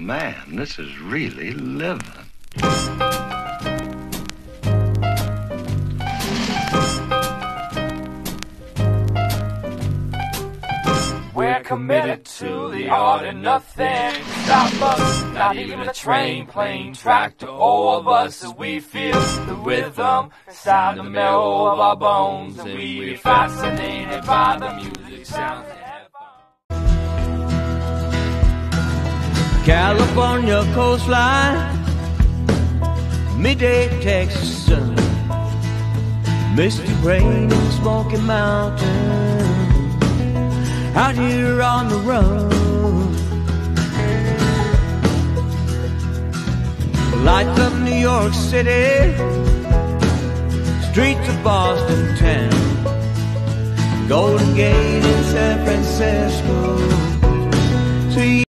man, this is really living. We're committed to the art and nothing can stop us. Not even a train, plane, tractor, all of us as we feel the rhythm inside the marrow of our bones. And we are fascinated by the music sounds. California coastline, midday Texas sun, misty rain in Smoky Mountain, out here on the run. Lights of New York City, streets of Boston town, Golden Gate in San Francisco. See